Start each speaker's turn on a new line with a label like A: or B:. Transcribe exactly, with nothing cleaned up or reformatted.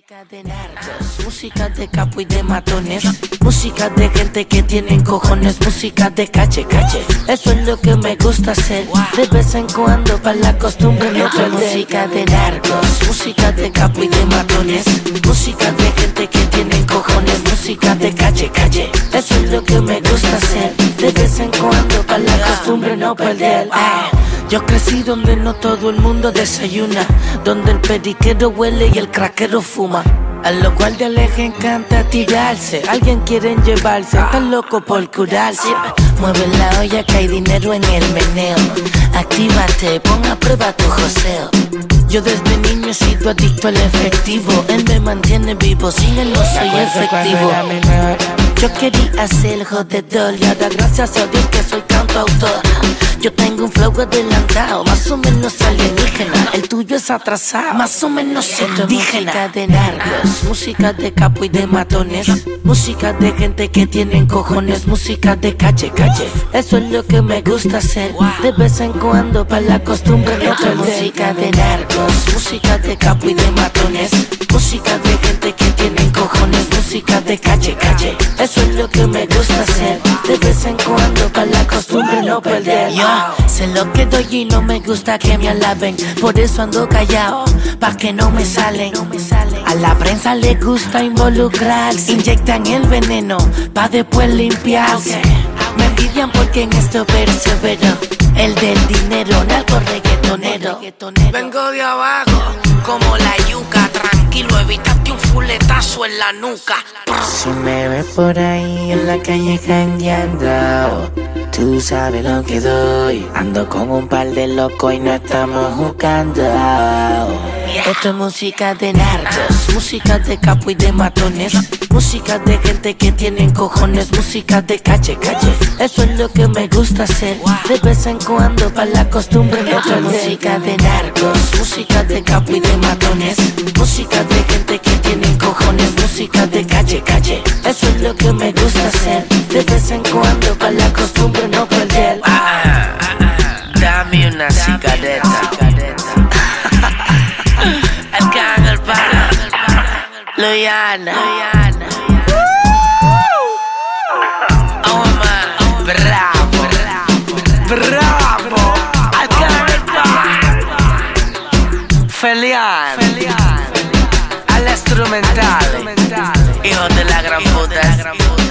A: Música de narcos, música de capo y de matones, música de gente que tienen cojones, música de cache cache. Eso es lo que me gusta hacer de vez en cuando para la costumbre no perder. Música de narcos, música de capo y de matones, música de gente que tienen cojones, música de cache cache. Eso es lo que me gusta hacer de vez en cuando para la costumbre no perder. Ah. Yo crecí donde no todo el mundo desayuna, donde el periquero huele y el craquero fuma. A los guardias les encanta tirarse, alguien quieren llevarse, están locos por curarse. Mueve la olla que hay dinero en el meneo, actívate, pon a prueba tu joseo. Yo desde niño he sido adicto al efectivo, él me mantiene vivo, sin él no soy efectivo. Yo quería ser jodedor y ahora gracias a Dios que soy cantautor. Yo tengo un flow adelantado, más o menos alienígena. El tuyo es atrasado, más o menos indígena. Música de narcos, música de capo y de matones, música de gente que tienen cojones, música de cache cache. Eso es lo que me gusta hacer de vez en cuando para la costumbre no perder. Música de narcos, música de capo y de matones, música de gente que tienen cojones, música de cache cache. Eso es lo que me gusta hacer de vez en cuando para la costumbre no perder. Yo sé lo que doy y no me gusta que me alaben, por eso ando callado, pa' que no me salen. A la prensa le gusta involucrarse, inyectan el veneno pa' después limpiarse. Me envidian porque en esto persevero, el del dinero, narco reggaetonero.
B: Vengo de abajo, como la yuca, tranquilo, evitaste un fuletazo en la nuca.
A: Si me ves por ahí en la calle jangueando, tú sabes lo que doy. Ando con un par de locos y no estamos jugando. Esto es música de narcos, música de capo y de matones, música de gente que tienen cojones, música de cache cache. Eso es lo que me gusta hacer de vez en cuando para la costumbre no perder. Música de narcos, música de capo y de matones, música de gente que tienen cojones, música de cache cache. Eso es lo que me gusta hacer de vez en cuando para la costumbre no perder.
B: Ah, dame una cigareta. El gang, el pana, Loyana. Oh man, bravo, bravo. El gang, el pana, Felian, al instrumental, hijo de la gran puta.